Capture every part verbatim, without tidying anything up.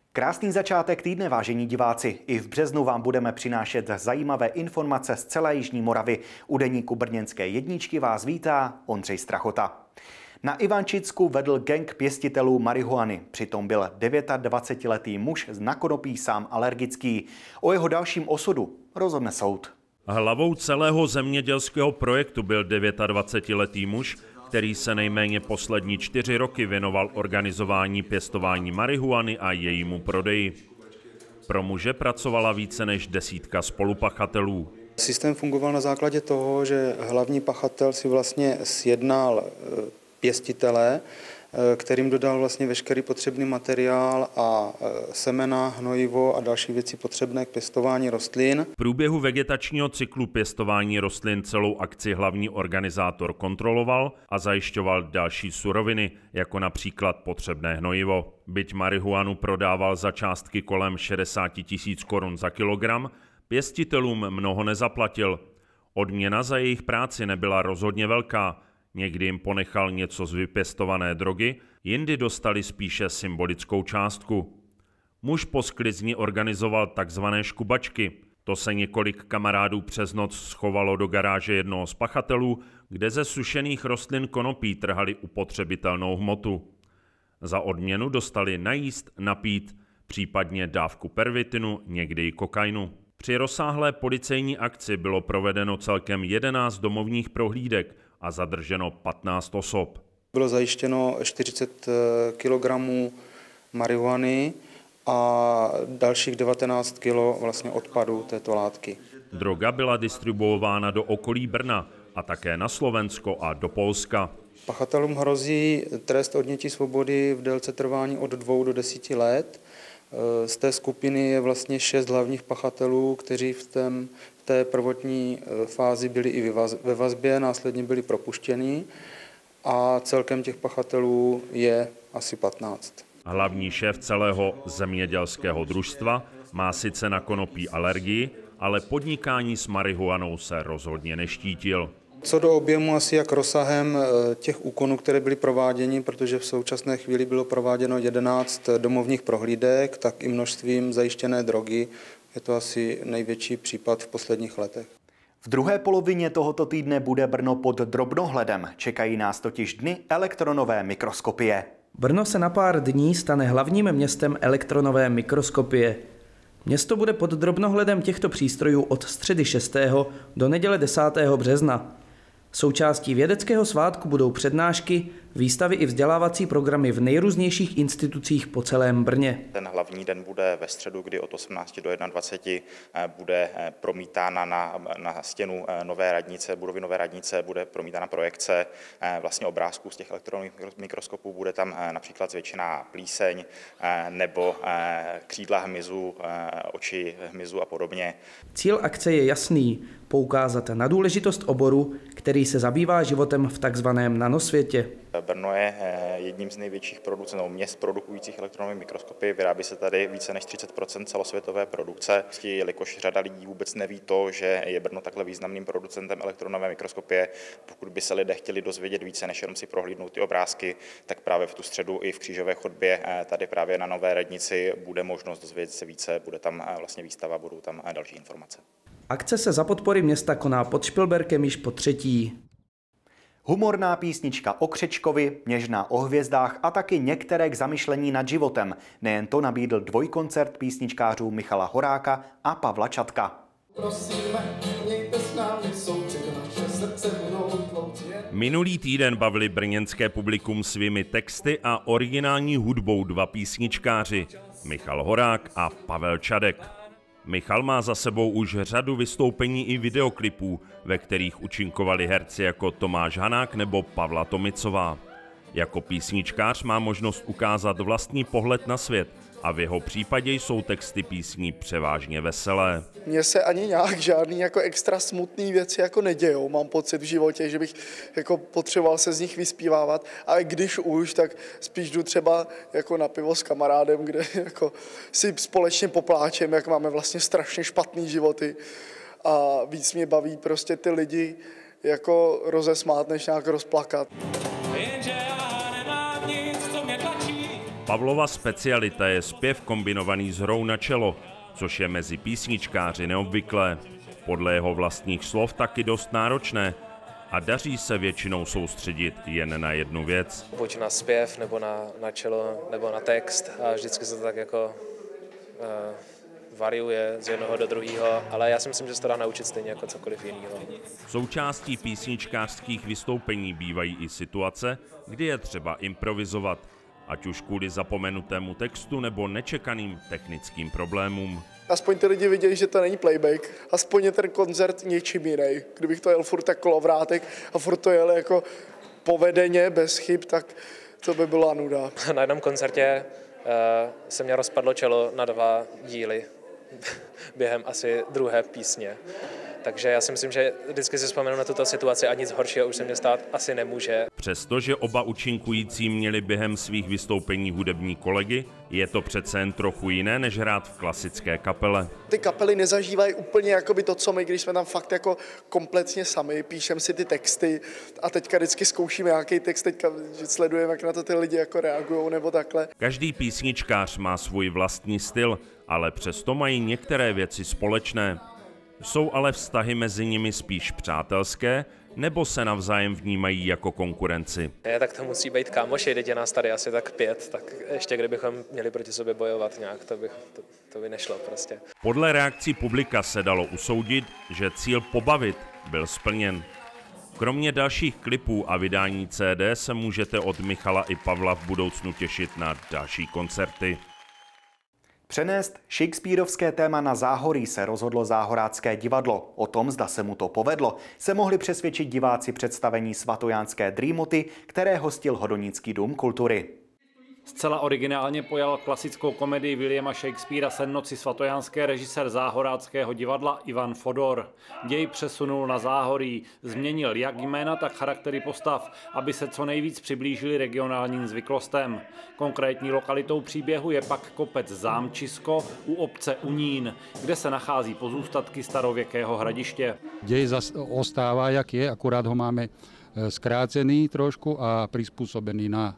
Krásný začátek týdne, vážení diváci. I v březnu vám budeme přinášet zajímavé informace z celé Jižní Moravy. U deníku Brněnské jedničky vás vítá Ondřej Strachota. Na Ivančicku vedl gang pěstitelů marihuany. Přitom byl dvacetidevítiletý muž na konopí sám alergický. O jeho dalším osudu rozhodne soud. Hlavou celého zemědělského projektu byl dvacetidevítiletý muž, který se nejméně poslední čtyři roky věnoval organizování pěstování marihuany a jejímu prodeji. Pro muže pracovala více než desítka spolupachatelů. Systém fungoval na základě toho, že hlavní pachatel si vlastně sjednal pěstitele, kterým dodal vlastně veškerý potřebný materiál a semena, hnojivo a další věci potřebné k pěstování rostlin. V průběhu vegetačního cyklu pěstování rostlin celou akci hlavní organizátor kontroloval a zajišťoval další suroviny, jako například potřebné hnojivo. Byť marihuanu prodával za částky kolem šedesát tisíc korun za kilogram, pěstitelům mnoho nezaplatil. Odměna za jejich práci nebyla rozhodně velká. Někdy jim ponechal něco z vypěstované drogy, jindy dostali spíše symbolickou částku. Muž po sklizni organizoval takzvané škubačky. To se několik kamarádů přes noc schovalo do garáže jednoho z pachatelů, kde ze sušených rostlin konopí trhali upotřebitelnou hmotu. Za odměnu dostali najíst, napít, případně dávku pervitinu, někdy i kokainu. Při rozsáhlé policejní akci bylo provedeno celkem jedenáct domovních prohlídek a zadrženo patnáct osob. Bylo zajištěno čtyřicet kilogramů marihuany a dalších devatenáct kilo vlastně odpadů této látky. Droga byla distribuována do okolí Brna a také na Slovensko a do Polska. Pachatelům hrozí trest odnětí svobody v délce trvání od dvou do desíti let. Z té skupiny je vlastně šest hlavních pachatelů, kteří v, tém, v té prvotní fázi byli i ve vazbě, následně byli propuštěni a celkem těch pachatelů je asi patnáct. Hlavní šéf celého zemědělského družstva má sice na konopí alergii, ale podnikání s marihuanou se rozhodně neštítil. Co do objemu, asi jak rozsahem těch úkonů, které byly prováděny, protože v současné chvíli bylo prováděno jedenáct domovních prohlídek, tak i množstvím zajištěné drogy. Je to asi největší případ v posledních letech. V druhé polovině tohoto týdne bude Brno pod drobnohledem. Čekají nás totiž dny elektronové mikroskopie. Brno se na pár dní stane hlavním městem elektronové mikroskopie. Město bude pod drobnohledem těchto přístrojů od středy šestého do neděle desátého března. Součástí vědeckého svátku budou přednášky, výstavy i vzdělávací programy v nejrůznějších institucích po celém Brně. Ten hlavní den bude ve středu, kdy od osmnácti do jednadvaceti bude promítána na, na stěnu nové radnice, budovy nové radnice, bude promítána projekce vlastně obrázků z těch elektronových mikroskopů. Bude tam například zvětšená plíseň nebo křídla hmyzu, oči hmyzu a podobně. Cíl akce je jasný, poukázat na důležitost oboru, který se zabývá životem v takzvaném nanosvětě. Brno je jedním z největších producentů měst produkujících elektronové mikroskopy. Vyrábí se tady více než třicet procent celosvětové produkce. Jelikož řada lidí vůbec neví to, že je Brno takhle významným producentem elektronové mikroskopie. Pokud by se lidé chtěli dozvědět více, než jenom si prohlídnout ty obrázky, tak právě v tu středu i v křížové chodbě tady právě na Nové radnici bude možnost dozvědět se více. Bude tam vlastně výstava, budou tam další informace. Akce se za podpory města koná pod Špilberkem již po třetí. Humorná písnička o Křečkovi, něžná o hvězdách a taky některé k zamyšlení nad životem. Nejen to nabídl dvojkoncert písničkářů Michala Horáka a Pavla Čatka. Minulý týden bavili brněnské publikum svými texty a originální hudbou dva písničkáři, Michal Horák a Pavel Čadek. Michal má za sebou už řadu vystoupení i videoklipů, ve kterých účinkovali herci jako Tomáš Hanák nebo Pavla Tomicová. Jako písničkář má možnost ukázat vlastní pohled na svět a v jeho případě jsou texty písní převážně veselé. Mně se ani nějak žádný jako extra smutný věci jako nedějou. Mám pocit v životě, že bych jako potřeboval se z nich vyspívávat, ale když už, tak spíš jdu třeba jako na pivo s kamarádem, kde jako si společně popláčem, jak máme vlastně strašně špatný životy a víc mě baví prostě ty lidi jako rozesmát, než nějak rozplakat. Jenže já nemám nic, co mě tlačí, Pavlova specialita je zpěv kombinovaný s hrou na čelo, což je mezi písničkáři neobvyklé. Podle jeho vlastních slov taky dost náročné a daří se většinou soustředit jen na jednu věc. Buď na zpěv, nebo na, na čelo, nebo na text a vždycky se to tak jako uh, variuje z jednoho do druhého, ale já si myslím, že se to dá naučit stejně jako cokoliv jiného. Součástí písničkářských vystoupení bývají i situace, kdy je třeba improvizovat, ať už kvůli zapomenutému textu nebo nečekaným technickým problémům. Aspoň ty lidi viděli, že to není playback, aspoň je ten koncert něčím jiný. Kdybych to jel furt tak kolovrátek a furt to jel jako povedeně, bez chyb, tak to by byla nuda. Na jednom koncertě uh, se mě rozpadlo čelo na dva díly během asi druhé písně. Takže já si myslím, že vždycky si vzpomenu na tuto situaci a nic horšího už se mě stát asi nemůže. Přestože oba účinkující měli během svých vystoupení hudební kolegy, je to přece jen trochu jiné, než hrát v klasické kapele. Ty kapely nezažívají úplně jakoby to, co my, když jsme tam fakt jako kompletně sami, píšeme si ty texty a teďka vždycky zkoušíme nějaký text, teďka sledujeme, jak na to ty lidi jako reagujou nebo takhle. Každý písničkář má svůj vlastní styl, ale přesto mají některé věci společné. Jsou ale vztahy mezi nimi spíš přátelské, nebo se navzájem vnímají jako konkurenci? Ne, tak to musí být kámoši, teď je nás tady asi tak pět, tak ještě kdybychom měli proti sobě bojovat nějak, to by, to, to by nešlo prostě. Podle reakcí publika se dalo usoudit, že cíl pobavit byl splněn. Kromě dalších klipů a vydání C D se můžete od Michala i Pavla v budoucnu těšit na další koncerty. Přenést shakespearovské téma na Záhoří se rozhodlo Záhorácké divadlo. O tom, zda se mu to povedlo, se mohli přesvědčit diváci představení Svatojánské drýmoty, které hostil Hodonický dům kultury. Zcela originálně pojal klasickou komedii Williama Shakespearea Sen noci svatojánské režisér Záhoráckého divadla Ivan Fodor. Děj přesunul na Záhoří, změnil jak jména, tak charaktery postav, aby se co nejvíc přiblížili regionálním zvyklostem. Konkrétní lokalitou příběhu je pak kopec Zámčisko u obce Unín, kde se nachází pozůstatky starověkého hradiště. Děj ostává, jak je, akurát ho máme zkrácený trošku a přizpůsobený na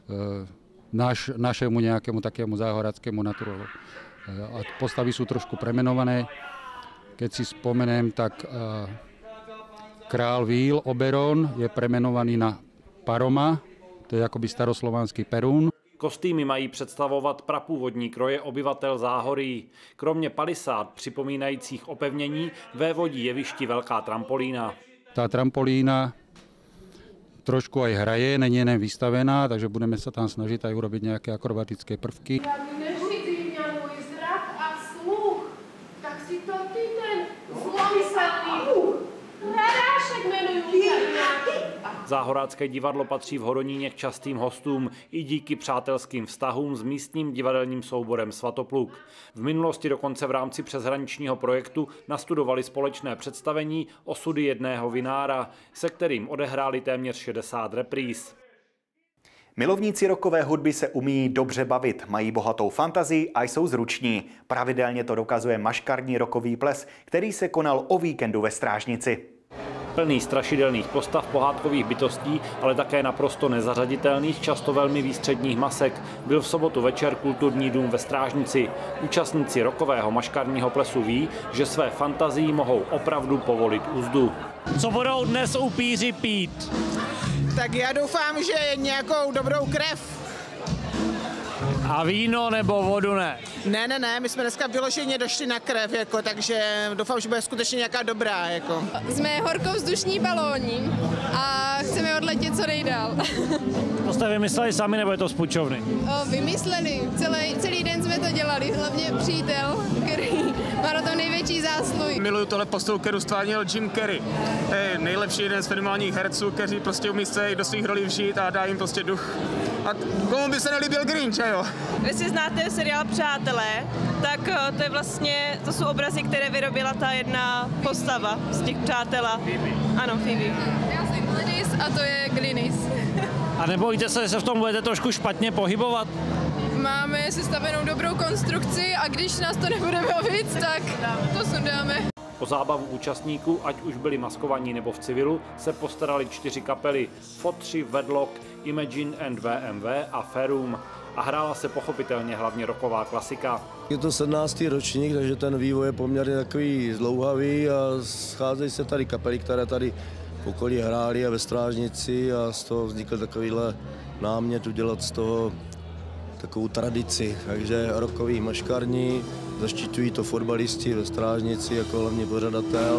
Naš, našemu nejakému takému záhoradskému naturálu. A postavy sú trošku premenované. Keď si spomenem, tak uh, král Víl Oberon je premenovaný na Paroma, to je akoby staroslovanský Perún. Kostýmy mají představovat prapůvodní kroje obyvatel Záhoří. Kromě palisád připomínajících opevnění vévodí jevišti velká trampolína. Tá trampolína trošku aj hraje, není jen vystavená, takže budeme se tam snažit aj urobiť nějaké akrobatické prvky. Neřídí mě můj zrak a sluch, tak si to ty ten zlomyslný hrášek jmenuju. Záhorácké divadlo patří v Hodoníně k častým hostům i díky přátelským vztahům s místním divadelním souborem Svatopluk. V minulosti dokonce v rámci přeshraničního projektu nastudovali společné představení Osudy jedného vinára, se kterým odehráli téměř šedesát repríz. Milovníci rockové hudby se umí dobře bavit, mají bohatou fantazii a jsou zruční. Pravidelně to dokazuje maškarní rockový ples, který se konal o víkendu ve Strážnici. Plný strašidelných postav, pohádkových bytostí, ale také naprosto nezařaditelných, často velmi výstředních masek, byl v sobotu večer Kulturní dům ve Strážnici. Účastníci rockového maškarního plesu ví, že své fantazii mohou opravdu povolit uzdu. Co budou dnes upíři pít? Tak já doufám, že nějakou dobrou krev. A víno nebo vodu ne? Ne, ne, ne, my jsme dneska vyloženě došli na krev, jako, takže doufám, že bude skutečně nějaká dobrá. Jako. Jsme horkovzdušní balóni a chceme odletět co nejdál. To jste vymysleli sami, nebo je to z půjčovny? O, vymysleli, celý, celý den jsme to dělali, hlavně přítel, který má na tom největší zásluhy. Miluju tohle postavu, kterou stvárnil Jim Carrey. To je nejlepší jeden z fenomenálních herců, kteří prostě umí se do svých rolí vžít a dá jim prostě duch. A komu by se nelíbil Grinch, jo? Jestli znáte seriál Přátelé, tak to je vlastně, to jsou obrazy, které vyrobila ta jedna postava z těch Přátela. Phoebe. Ano, Phoebe. Já jsem Glynis a to je Glynis. A nebojíte se, že se v tom budete trošku špatně pohybovat? Máme sestavenou dobrou konstrukci a když nás to nebude bavit, tak to sundáme. O zábavu účastníků, ať už byli maskovaní nebo v civilu, se postarali čtyři kapely: Fotři, Vedlock, Imagine and V M V a Ferum. a hrála se pochopitelně hlavně rocková klasika. Je to sedmnáctý ročník, takže ten vývoj je poměrně takový zdlouhavý a scházejí se tady kapely, které tady v okolí hrály a ve Strážnici a z toho vznikl takovýhle námět udělat z toho takovou tradici. Takže rockový maškarní, zaštiťují to fotbalisti ve Strážnici jako hlavní pořadatel.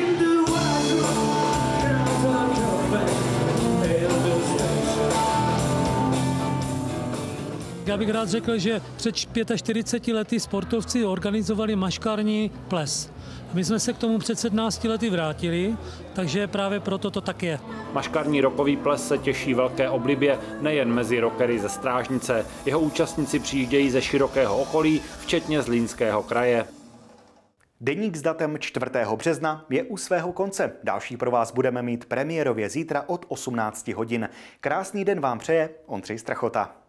Já bych rád řekl, že před čtyřiceti pěti lety sportovci organizovali maškarní ples. My jsme se k tomu před sedmnácti lety vrátili, takže právě proto to tak je. Maškarní rockový ples se těší velké oblibě nejen mezi rockery ze Strážnice. Jeho účastníci přijíždějí ze širokého okolí, včetně Zlínského kraje. Deník s datem čtvrtého března je u svého konce. Další pro vás budeme mít premiérově zítra od osmnácti hodin. Krásný den vám přeje Ondřej Strachota.